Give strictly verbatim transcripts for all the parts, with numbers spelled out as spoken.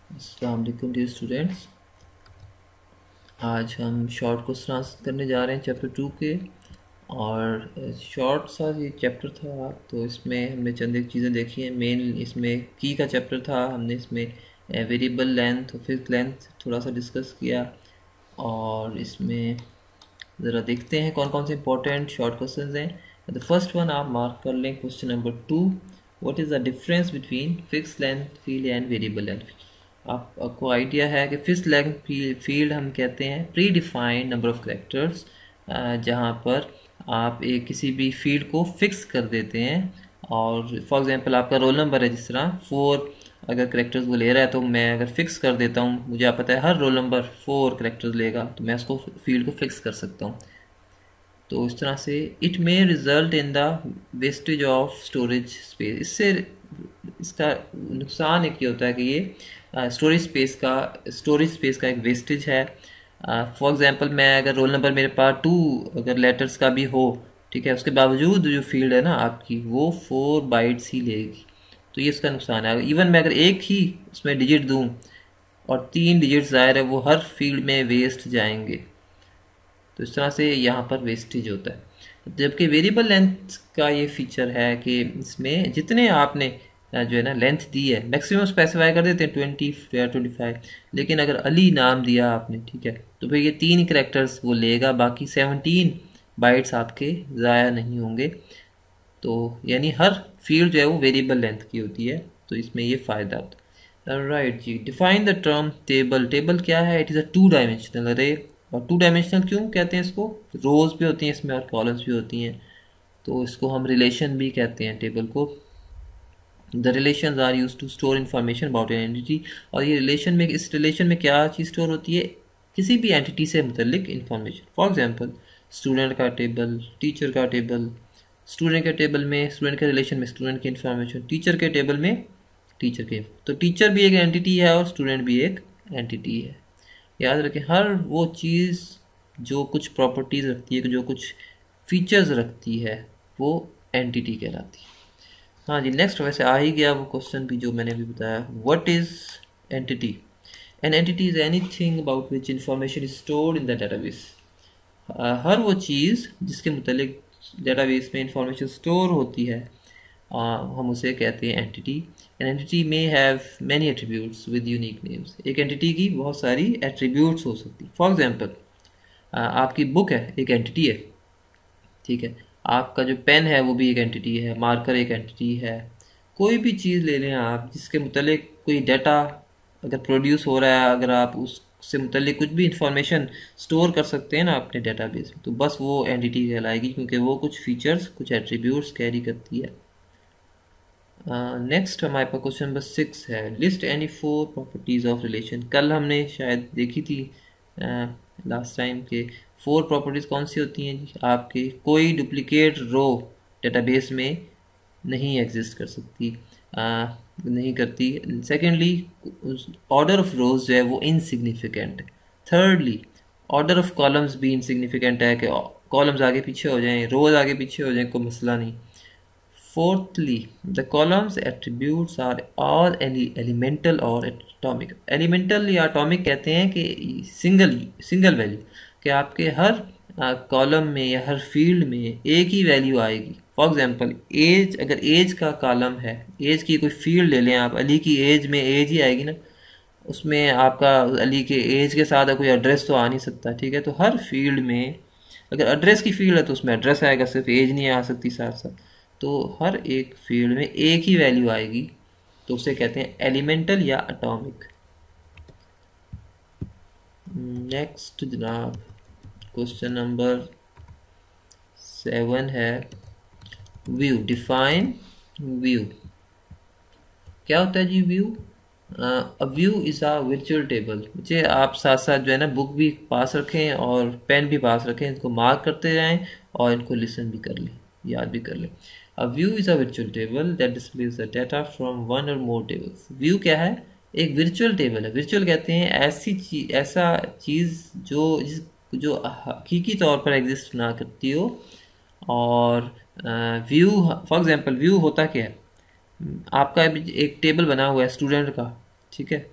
अस्सलाम वालेकुम dear students. आज हम शॉर्ट क्वेश्चन आंसर करने जा रहे हैं चैप्टर टू के। और शॉर्ट सा ये चैप्टर था, तो इसमें हमने चंद एक चीज़ें देखी हैं। मेन इसमें की का चैप्टर था, हमने इसमें वेरिएबल लेंथ और फिक्स लेंथ थोड़ा सा डिस्कस किया। और इसमें ज़रा देखते हैं कौन कौन से इंपॉर्टेंट शॉर्ट क्वेश्चन हैं। द फर्स्ट वन आप मार्क कर लें, question number two. What is the difference between fix length field and variable length. आप, आपको आइडिया है कि फिक्स लेंथ फील्ड हम कहते हैं predefined number of characters, जहाँ पर आप एक किसी भी फील्ड को फिक्स कर देते हैं। और फॉर एग्जांपल आपका रोल नंबर है, जिस तरह फोर अगर करेक्टर्स वो ले रहा है, तो मैं अगर फिक्स कर देता हूँ, मुझे आप पता है हर रोल नंबर फोर करेक्टर्स लेगा, तो मैं उसको फील्ड को फिक्स कर सकता हूँ। तो इस तरह से it may result in the wastage of storage space. इससे इसका नुकसान एक ये होता है कि ये स्टोरेज स्पेस का स्टोरेज स्पेस का एक वेस्टेज है। फॉर एग्जांपल मैं अगर रोल नंबर मेरे पास टू अगर लेटर्स का भी हो, ठीक है, उसके बावजूद जो फील्ड है ना आपकी, वो फोर बाइट्स ही लेगी। तो ये इसका नुकसान है। इवन मैं अगर एक ही उसमें डिजिट दूं और तीन डिजिट ज़ाहिर है वो हर फील्ड में वेस्ट जाएंगे। तो इस तरह से यहाँ पर वेस्टेज होता है। जबकि वेरिएबल लेंथ का ये फीचर है कि इसमें जितने आपने जो है ना लेंथ दी है, मैक्सिमम स्पेसिफाई कर देते हैं ट्वेंटी या ट्वेंटी फाइव, लेकिन अगर अली नाम दिया आपने, ठीक है, तो फिर ये तीन करेक्टर्स वो लेगा, बाकी सेवनटीन बाइट्स आपके ज़ाया नहीं होंगे। तो यानी हर फील्ड जो है वो वेरिएबल लेंथ की होती है, तो इसमें ये फ़ायदा होता है। राइट जी, define the term table. Table क्या है? It is a two dimensional array. और टू डायमेंशनल क्यों कहते हैं इसको? रोज भी होती हैं इसमें और कॉलम्स भी होती हैं, तो इसको हम रिलेशन भी कहते हैं टेबल को। The relation are use to store information about an entity. और ये रिलेशन में, इस रिलेशन में क्या चीज़ स्टोर होती है? किसी भी एंटिटी से मुतलिक इन्फॉर्मेशन। फॉर एग्जाम्पल स्टूडेंट का टेबल, टीचर का टेबल। स्टूडेंट के टेबल में स्टूडेंट के रिलेशन में स्टूडेंट की इन्फॉर्मेशन, टीचर के टेबल में टीचर के। तो टीचर भी एक एंटिटी है और स्टूडेंट भी एक एंटिटी है। याद रखें, हर वो चीज़ जो कुछ प्रॉपर्टीज़ रखती है, जो कुछ फीचर्स रखती है, वो एंटिटी कहलाती है। हाँ जी, नेक्स्ट वैसे आ ही गया वो क्वेश्चन भी जो मैंने अभी बताया। What is entity? An entity is anything about which information is stored in the database. हर वो चीज़ जिसके मुतालिक डेटाबेस में इंफॉर्मेशन स्टोर होती है, uh, हम उसे कहते हैं entity. An entity may have many attributes with unique names. एक एंटिटी की बहुत सारी एट्रीब्यूट्स हो सकती है। फॉर एग्जांपल आपकी बुक है, एक एंटिटी है, ठीक है। आपका जो पेन है वो भी एक एंटिटी है, मार्कर एक एंटिटी है। कोई भी चीज़ ले लें आप जिसके मुतालिक कोई डाटा अगर प्रोड्यूस हो रहा है, अगर आप उससे मुतालिक कुछ भी इंफॉर्मेशन स्टोर कर सकते हैं ना अपने डेटाबेस में, तो बस वो एंटिटी कहलाएगी, क्योंकि वो कुछ फीचर्स, कुछ एट्रीब्यूट्स कैरी करती है। नेक्स्ट uh, हमारे पास क्वेश्चन नंबर सिक्स है, list any four properties of relation. कल हमने शायद देखी थी लास्ट टाइम के फोर प्रॉपर्टीज कौन सी होती हैं जी आपकी? कोई डुप्लीकेट रो डेटाबेस में नहीं एग्जिस्ट कर सकती, uh, नहीं करती। सेकेंडली, ऑर्डर ऑफ रोज जो है वो इनसिग्निफिकेंट है। थर्डली, ऑर्डर ऑफ कॉलम्स भी इनसिग्निफिकेंट है कि कॉलम्स आगे पीछे हो जाएं, रोज आगे पीछे हो जाएं, कोई मसला नहीं। Fourthly, the columns attributes are all elemental or atomic। elemental या atomic कहते हैं कि सिंगल सिंगल वैल्यू, कि आपके हर कॉलम में या हर फील्ड में एक ही वैल्यू आएगी। फॉर एग्जांपल एज, अगर एज का कॉलम है, एज की कोई फील्ड ले लें आप, अली की एज में एज ही आएगी ना, उसमें आपका अली के एज के साथ कोई एड्रेस तो आ नहीं सकता, ठीक है। तो हर फील्ड में अगर एड्रेस की फील्ड है तो उसमें एड्रेस आएगा, सिर्फ एज नहीं आ सकती साथ साथ। तो हर एक फील्ड में एक ही वैल्यू आएगी, तो उसे कहते हैं एलिमेंटल या एटॉमिक। नेक्स्ट जनाब, क्वेश्चन नंबर सेवन है, व्यू। Define view. क्या होता है जी view? A view is a virtual table. मुझे आप साथ साथ जो है ना बुक भी पास रखें और पेन भी पास रखें, इनको मार्क करते जाएं और इनको लिसन भी कर लें, याद भी कर लें। A view is a virtual table that displays the data from one or more tables। View क्या है? एक virtual टेबल है। virtual कहते हैं ऐसी चीज, ऐसा चीज़ जो जिस जो हकीकी तौर पर एग्जिस्ट ना करती हो। और व्यू, फॉर एग्जांपल व्यू होता क्या है? आपका एक टेबल बना हुआ है स्टूडेंट का, ठीक है।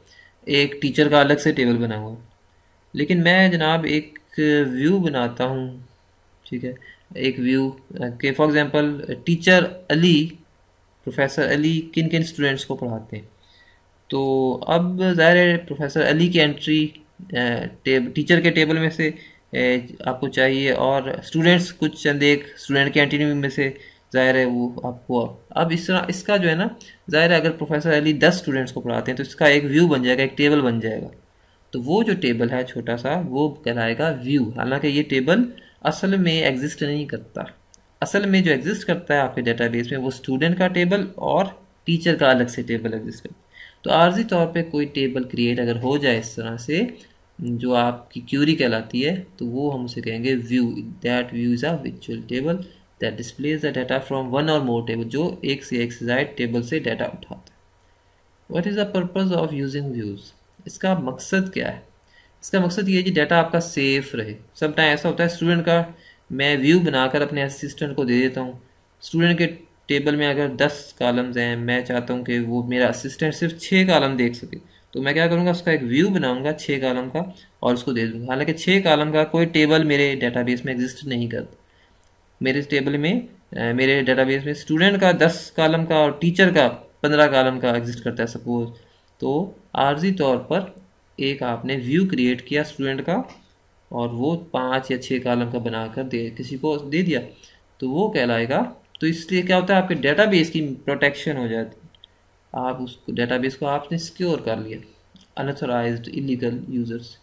एक टीचर का अलग से टेबल बना हुआ। लेकिन मैं जनाब एक व्यू बनाता हूँ, ठीक है, एक व्यू के for example teacher Ali, professor Ali किन किन स्टूडेंट्स को पढ़ाते हैं। तो अब ज़ाहिर है प्रोफेसर अली की एंट्री टेब टीचर के टेबल में से ए, आपको चाहिए, और स्टूडेंट्स कुछ चंद एक स्टूडेंट के एंट्री में से ज़ाहिर है वो आपको। अब इस तरह इसका जो है ना, ज़ाहिर है अगर प्रोफेसर अली दस स्टूडेंट्स को पढ़ाते हैं तो इसका एक व्यू बन जाएगा, एक टेबल बन जाएगा। तो वो जो टेबल है छोटा सा वो कहलाएगा व्यू। हालांकि ये टेबल असल में एग्जिस्ट नहीं करता। असल में जो एग्जिस्ट करता है आपके डेटाबेस में वो स्टूडेंट का टेबल और टीचर का अलग से टेबल एग्जिस्ट करता है। तो आर्जी तौर पे कोई टेबल क्रिएट अगर हो जाए इस तरह से, जो आपकी क्यूरी कहलाती है, तो वो हम उसे कहेंगे view. That view is a visual table that displays the data from one or more table, जो एक से एक से ज़ायद टेबल से डाटा उठाता है। What is the purpose of using views? इसका मकसद क्या है? इसका मकसद ये है कि डाटा आपका सेफ रहे। सब टाइम ऐसा होता है स्टूडेंट का मैं व्यू बनाकर अपने असिस्टेंट को दे देता हूँ। स्टूडेंट के टेबल में अगर दस कॉलम्स हैं, मैं चाहता हूँ कि वो मेरा असिस्टेंट सिर्फ छः कॉलम देख सके, तो मैं क्या करूँगा, उसका एक व्यू बनाऊँगा छः कॉलम का और उसको दे दूँगा। हालांकि छः कॉलम का कोई टेबल मेरे डाटाबेस में एग्जिस्ट नहीं करता। मेरे टेबल में मेरे डाटाबेस में स्टूडेंट का दस कॉलम का और टीचर का पंद्रह कॉलम का एग्जिस्ट करता है सपोज। तो आर्जी तौर पर एक आपने व्यू क्रिएट किया स्टूडेंट का और वो पाँच या छः कॉलम का बनाकर दे किसी को दे दिया, तो वो कहलाएगा। तो इसलिए क्या होता है, आपके डेटाबेस की प्रोटेक्शन हो जाती है। आप उस डेटाबेस को आपने सिक्योर कर लिया अनऑथराइज्ड इलीगल यूजर्स।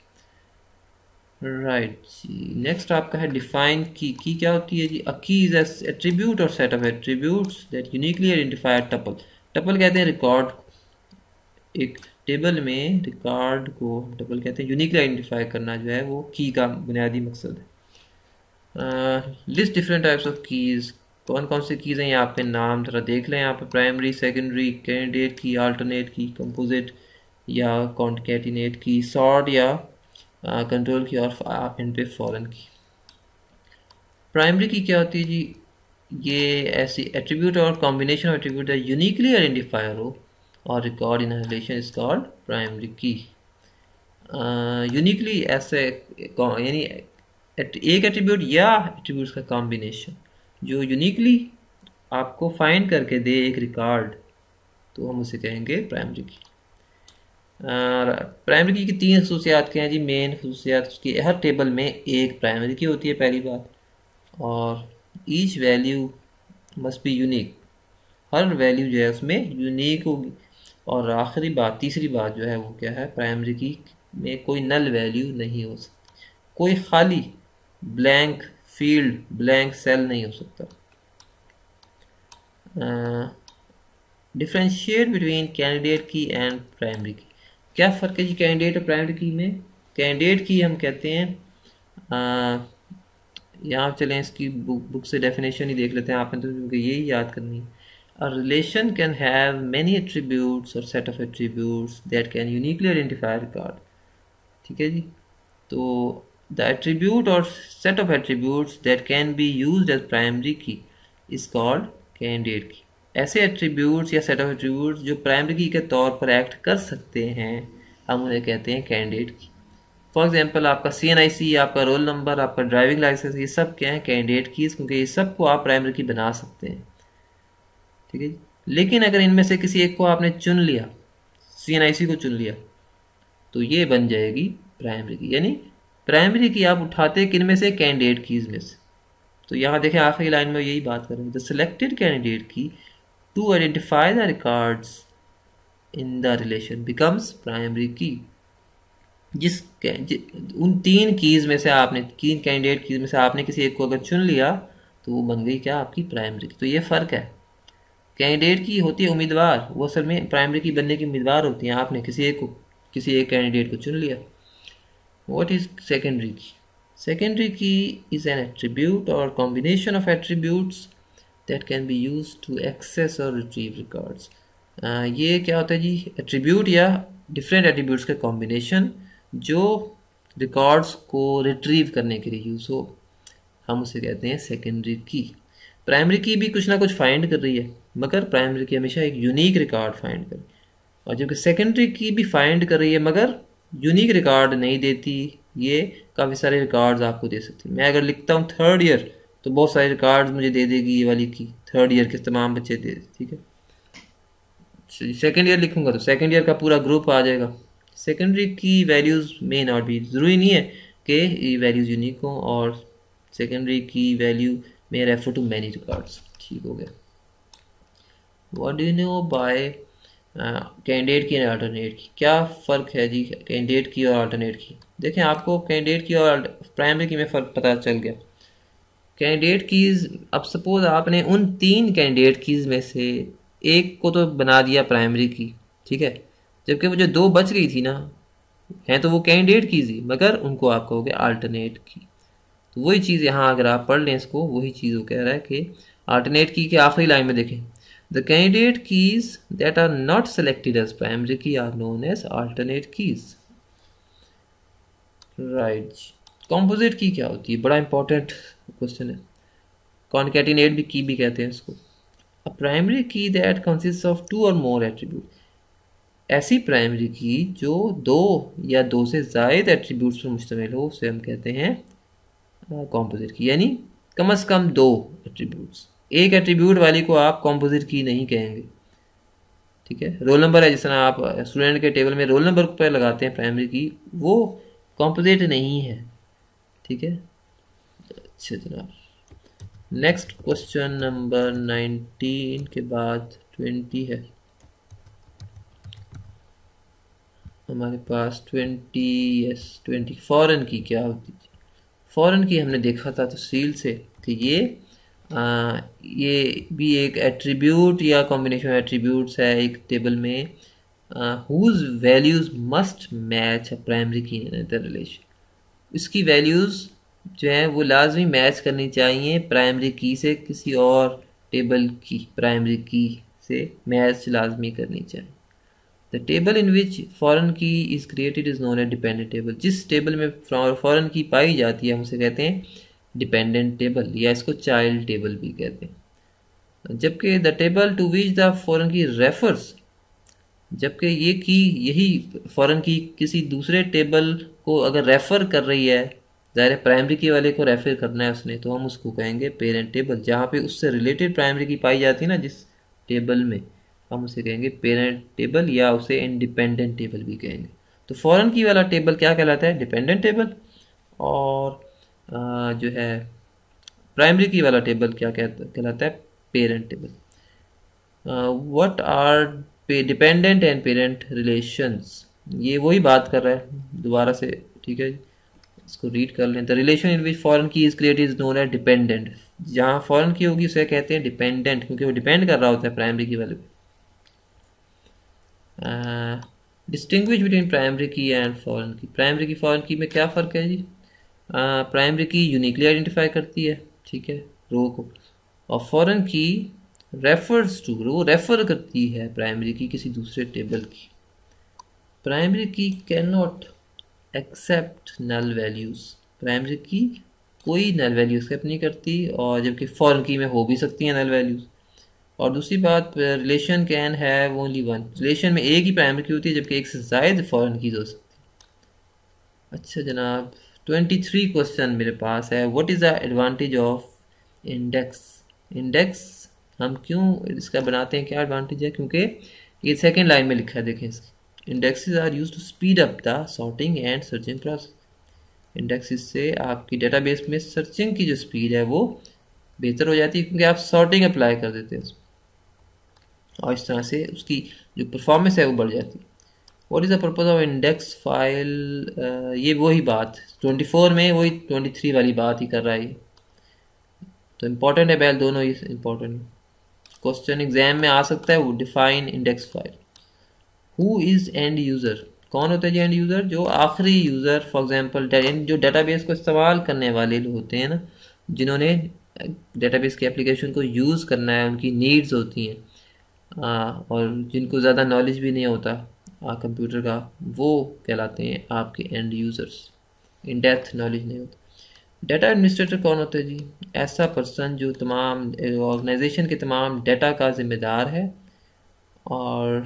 राइट जी, नेक्स्ट आपका है डिफाइन की। की क्या होती है जी? A key is attribute or set of attributes that uniquely identify tuple. Tuple कहते हैं रिकॉर्ड, एक टेबल में रिकॉर्ड को टपल कहते हैं। यूनिकली आइडेंटिफाई करना जो है वो की का बुनियादी मकसद है। List different types of keys. कौन कौन से कीज़ हैं, यहाँ पे नाम ज़रा देख लें। यहाँ पे primary, secondary, candidate key, alternate key, composite या कॉन्केटिनेट की, सॉर्ट या कंट्रोल की, और इन पे फॉरेन की। प्राइमरी की क्या होती है जी? ये ऐसी attribute or combination of attribute है यूनिकली आइडेंटिफायर हो और record in relation is called primary key. Uniquely ऐसे यानी एक एट्रीब्यूट या एट्रीब्यूट्स का कॉम्बिनेशन जो यूनिकली आपको फाइंड करके दे एक रिकॉर्ड, तो हम उसे कहेंगे प्राइमरी की। प्राइमरी की, की तीन खसूसियात क्या हैं जी? मेन खसूसियात उसकी, हर टेबल में एक प्राइमरी की होती है पहली बात, और each value must be unique. हर वैल्यू जो है उसमें यूनिक होगी। और आखिरी बात, तीसरी बात जो है वो क्या है, प्राइमरी की में कोई नल वैल्यू नहीं हो सकती, कोई खाली ब्लैंक फील्ड, ब्लैंक सेल नहीं हो सकता। Differentiate between candidate key and primary key. क्या फ़र्क है जी कैंडिडेट और प्राइमरी की में? कैंडिडेट की हम कहते हैं, यहाँ चलें इसकी बुक बुक से डेफिनेशन ही देख लेते हैं आपने, तो क्योंकि यही याद करनी है। A relation can have many attributes or set of attributes that can uniquely identify a record. ठीक है जी, तो the attribute or set of attributes that can be used as primary key is called candidate key. ऐसे attributes या set of attributes जो primary key के तौर पर act कर सकते हैं, हम उन्हें कहते हैं candidate key. फॉर एग्जाम्पल आपका सी एन आई सी, आपका रोल नंबर, आपका ड्राइविंग लाइसेंस, ये सब क्या है, कैंडिडेट कीज, क्योंकि ये सब को आप प्राइमरी की बना सकते हैं। ठीक है जी, लेकिन अगर इनमें से किसी एक को आपने चुन लिया, सी एन आई सी को चुन लिया, तो ये बन जाएगी प्राइमरी की। यानी प्राइमरी की आप उठाते किन में से, कैंडिडेट कीज में से। तो यहाँ देखें आखिरी लाइन में यही बात करेंगे, the selected candidate key to identify the records in the relation becomes primary key. जिस उन तीन कीज़ में से आपने, तीन कैंडिडेट कीज़ में से आपने किसी एक को अगर चुन लिया, तो वो बन गई क्या, आपकी प्राइमरी की। तो ये फ़र्क है, कैंडिडेट की होती है उम्मीदवार, वो असल में प्राइमरी की बनने की उम्मीदवार होती हैं। आपने किसी एक को, किसी एक कैंडिडेट को चुन लिया। What is secondary key? Secondary key is an attribute or combination of attributes that can be use to access or retrieve records. ये क्या होता है जी, एट्रीब्यूट या डिफरेंट एट्रीब्यूट्स के कॉम्बिनेशन जो रिकॉर्ड्स को रिट्रीव करने के लिए यूज़ हो, हम उसे कहते हैं सेकेंडरी की। प्राइमरी की भी कुछ ना कुछ फाइंड कर रही है, मगर प्राइमरी की हमेशा एक यूनिक रिकॉर्ड फाइंड कर। और जबकि सेकेंडरी की भी फाइंड कर रही है मगर यूनिक रिकॉर्ड नहीं देती। ये काफ़ी सारे रिकॉर्ड्स आपको दे सकती है। मैं अगर लिखता हूँ थर्ड ईयर तो बहुत सारे रिकॉर्ड्स मुझे दे देगी ये वाली की, थर्ड ईयर के तमाम बच्चे दे, ठीक है। सेकेंड ईयर लिखूंगा तो सेकेंड ईयर का पूरा ग्रुप आ जाएगा। सेकेंडरी की वैल्यूज़ में नॉट बी, ज़रूरी नहीं है कि ये वैल्यूज़ यूनिक हों, और सेकेंडरी की वैल्यू में रेफर टू मैनी रिकॉर्ड्स। ठीक हो गया। What do you know by candidate key और अल्टरनेट की, क्या फ़र्क है जी कैंडिडेट की और अल्टरनेट की। देखें आपको कैंडिडेट की और प्राइमरी की में फ़र्क पता चल गया। कैंडिडेट कीज़, अब सपोज आपने उन तीन कैंडिडेट कीज़ में से एक को तो बना दिया प्राइमरी की, ठीक है, जबकि वो जो दो बच गई थी ना, हैं तो वो कैंडिडेट कीज़ ही, मगर उनको आप कहोगे अल्टरनेट की। तो वही चीज़ यहाँ अगर आप पढ़ लें इसको, वही चीज़ वो कह रहा है कि अल्टरनेट की के आखिरी लाइन में देखें, the candidate keys that are not selected as primary key are known as alternate keys. Right, composite key क्या होती है, बड़ा इंपॉर्टेंट क्वेश्चन है। कॉन्कैटिनेट भी की भी कहते हैं इसको। A primary key that consist of two or more attribute, ऐसी प्राइमरी की जो दो या दो से ज़ायद एट्रीब्यूट्स पर मुश्तमिल हो उसे हम कहते हैं कॉम्पोजिट की, यानी कम अज़ कम दो एट्रीब्यूट्स। एक एट्रीब्यूट वाली को आप कॉम्पोजिट की नहीं कहेंगे, ठीक है। रोल नंबर है, जिस तरह आप स्टूडेंट के टेबल में रोल नंबर पर लगाते हैं प्राइमरी की, वो कॉम्पोजिट नहीं है, ठीक है। अच्छा जनाब, नेक्स्ट क्वेश्चन नंबर नाइनटीन के बाद ट्वेंटी है हमारे पास। Twenty, yes twenty, foreign key क्या होती थी। फॉरेन की हमने देखा था तफसील से कि ये आ, ये भी एक एट्रीब्यूट या कॉम्बिनेशन ऑफ एट्रीब्यूट्स है एक टेबल में, whose values must match a primary key in the relation. इसकी वैल्यूज़ जो हैं वो लाजमी मैच करनी चाहिए प्राइमरी की से, किसी और टेबल की प्राइमरी की से मैच लाजमी करनी चाहिए। The table in which foreign key is created is known as dependent table. जिस टेबल में फॉरेन की पाई जाती है हम उसे कहते हैं डिपेंडेंट टेबल, या इसको चाइल्ड टेबल भी कहते हैं। जबकि the table to which the foreign key refers, जबकि ये की यही फॉरेन की किसी दूसरे टेबल को अगर रेफ़र कर रही है, ज़ाहिर प्राइमरी की वाले को रेफ़र करना है उसने, तो हम उसको कहेंगे पेरेंट टेबल। जहाँ पे उससे रिलेटेड प्राइमरी की पाई जाती है ना जिस टेबल में, हम उसे कहेंगे पेरेंट टेबल, या उसे इंडिपेंडेंट टेबल भी कहेंगे। तो फॉरेन की वाला टेबल क्या कहलाता है, डिपेंडेंट टेबल, और आ, जो है प्राइमरी की वाला टेबल क्या कहता कहलाता है, parent table. What are dependent and parent relations, ये वही बात कर रहा है दोबारा से, ठीक है। इसको रीड कर लें। The relation in which foreign key is created is known as dependent. जहाँ फॉरेन की होगी उसे कहते हैं डिपेंडेंट, क्योंकि वो डिपेंड कर रहा होता है प्राइमरी की वाले पे। Distinguish between primary key and foreign key. Primary key foreign key में क्या फ़र्क है जी। प्राइमरी की यूनिकली आइडेंटिफाई करती है, ठीक है, रो को, और फॉरेन की रेफर्स टू, वो रेफर करती है प्राइमरी की किसी दूसरे टेबल की। Primary key can not accept null values, primary key कोई नल वैल्यू एक्सेप्ट नहीं करती, और जबकि फॉरेन की में हो भी सकती हैं नल वैल्यूज़। और दूसरी बात, relation can have only one, relation में एक ही प्राइमरी की होती है जबकि एक से ज़ायद फॉरेन कीज हो सकती है। अच्छा जनाब, ट्वेंटी थ्री क्वेश्चन मेरे पास है। What is the advantage of index. Index हम क्यों इसका बनाते हैं, क्या एडवांटेज है, क्योंकि ये सेकेंड लाइन में लिखा है, देखें इसकी, indexes are use to speed up the sorting and searching process. इंडेक्सेस से आपकी डेटाबेस में सर्चिंग की जो स्पीड है वो बेहतर हो जाती है, क्योंकि आप सॉर्टिंग अप्लाई कर देते हैं उसमें, और इस तरह से उसकी जो परफॉर्मेंस है वो बढ़ जाती है। What is the purpose of index file, ये वही बात ट्वेंटी फोर में वही ट्वेंटी थ्री वाली बात ही कर रहा है, तो इम्पोर्टेंट है बैल, दोनों ही इम्पोर्टेंट क्वेश्चन एग्जाम में आ सकता है। वो define index file. Who is end user, कौन होता है जी एंड यूज़र, जो आखिरी यूज़र, फॉर एग्जांपल जो डेटाबेस को इस्तेमाल करने वाले लोग होते हैं ना, जिन्होंने डेटाबेस की एप्लीकेशन को यूज़ करना है, उनकी नीड्स होती हैं, आ, और जिनको ज़्यादा नॉलेज भी नहीं होता कंप्यूटर का, वो कहलाते हैं आपके end users, in depth knowledge नहीं होता। डाटा एडमिनिस्ट्रेटर कौन होता है जी, ऐसा पर्सन जो तमाम ऑर्गेनाइजेशन के तमाम डाटा का ज़िम्मेदार है, और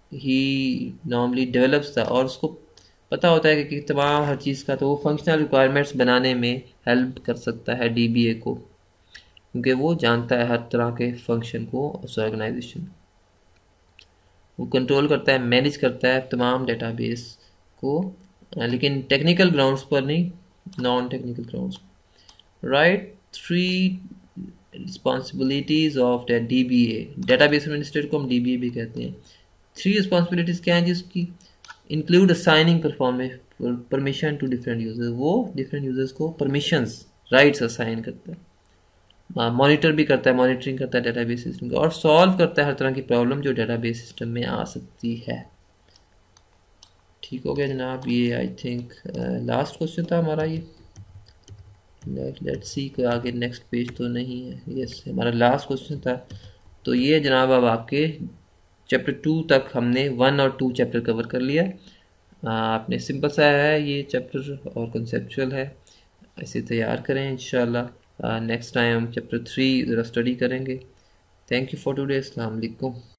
ही नॉर्मली डेवलप्स था, और उसको पता होता है कि, कि तमाम हर चीज़ का, तो वो फंक्शनल रिक्वायरमेंट्स बनाने में हेल्प कर सकता है डीबीए को, क्योंकि वो जानता है हर तरह के फंक्शन को उस ऑर्गेनाइजेशन। वो कंट्रोल करता है, मैनेज करता है तमाम डेटाबेस को, लेकिन टेक्निकल ग्राउंड्स पर नहीं, non technical grounds. Right, three responsibilities of D B A, database administrator को हम डी बी ए भी कहते हैं। थ्री रिस्पॉन्सिबिलिटीज क्या हैं जिसकी? Include assigning permission to different users, वो डिफरेंट यूजर्स को परमिशंस, राइट्स असाइन करता है, मॉनिटर भी करता है, मॉनिटरिंग करता है डेटाबेस सिस्टम का, और सॉल्व करता है हर तरह की प्रॉब्लम जो डेटाबेस सिस्टम में आ सकती है। ठीक हो गया जनाब, ये आई थिंक लास्ट क्वेश्चन था हमारा ये। लेट्स सी कोई आगे नेक्स्ट पेज तो नहीं है। यस, हमारा लास्ट क्वेश्चन था। तो ये जनाब अब आपके चैप्टर टू तक हमने वन और टू चैप्टर कवर कर लिया। आ, आपने सिंपल सा है ये चैप्टर और कंसेप्चुअल है, ऐसे तैयार करें इंशाल्लाह। नेक्स्ट टाइम हम चैप्टर थ्री ज़रा स्टडी करेंगे। Thank you for today. अस्सलाम वालेकुम।